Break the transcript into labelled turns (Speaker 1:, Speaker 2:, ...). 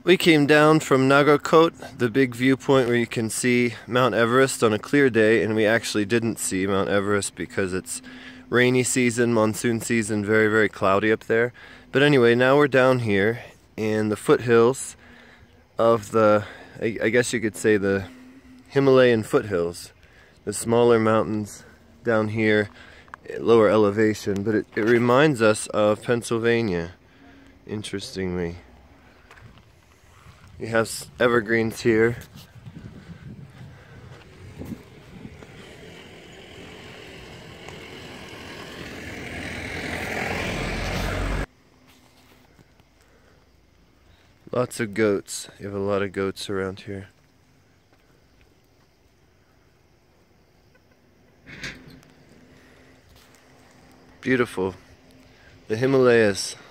Speaker 1: We came down from Nagarkot, the big viewpoint where you can see Mount Everest on a clear day, and we actually didn't see Mount Everest because it's rainy season, monsoon season, very, very cloudy up there. But anyway, now we're down here in the foothills of the, I guess you could say the Himalayan foothills, the smaller mountains down here at lower elevation, but it reminds us of Pennsylvania, interestingly. We have evergreens here. Lots of goats. You have a lot of goats around here. Beautiful. The Himalayas.